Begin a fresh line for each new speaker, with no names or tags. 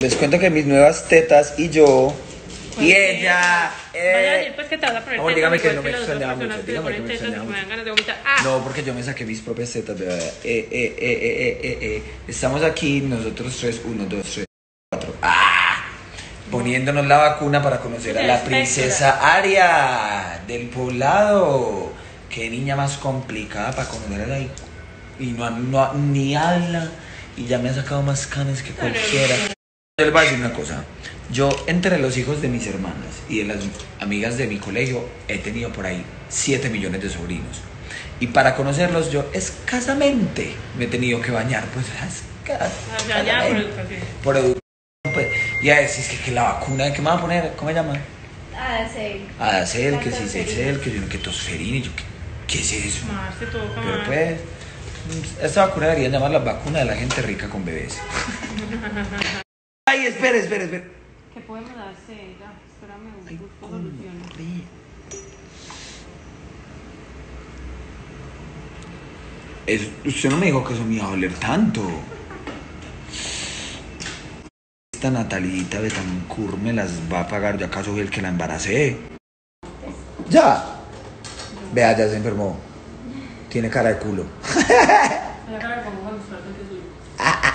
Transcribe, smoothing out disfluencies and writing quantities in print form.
Les cuento que mis nuevas tetas y yo y ella.
Vaya a decir pues que te vas a poner
Amor,
tetas,
dígame que
igual
no me
las otras
extrañaba
personas
mucho.
que se
Dígame que
ponen
me
tetas y
extrañaba
me dan
mucho.
ganas de vomitar. ¡Ah!
No, porque yo me saqué mis propias tetas, de verdad. Estamos aquí, nosotros tres, 1, 2, 3, 4. ¡Ah! Poniéndonos la vacuna para conocer a la princesa Aria del Poblado. Qué niña más complicada para conocerla y no, ni habla. Y ya me ha sacado más canas que cualquiera. Yo les voy a decir una cosa. Yo, entre los hijos de mis hermanas y de las amigas de mi colegio, he tenido por ahí 7 millones de sobrinos. Y para conocerlos yo escasamente me he tenido que bañar, pues escasamente. Por educación. Pues, y a decir que la vacuna, ¿qué me van a poner? ¿Cómo se llama? Adacel, que si Cecel, que yo no, que Tosferina, y yo, ¿qué es eso? Pero pues, esta vacuna deberían llamar la vacuna de la gente rica con bebés. Ay, espere.
¿Qué podemos hacer? Ya, espérame, busco soluciones.
Usted no me dijo que eso me iba a doler tanto. Esta Natalita Betancourt me las va a pagar. ¿Yo acaso soy el que la embaracé? Ya. Vea, ya se enfermó. Tiene cara de culo.
Vaya cara de como cuando se lo hace que suyo.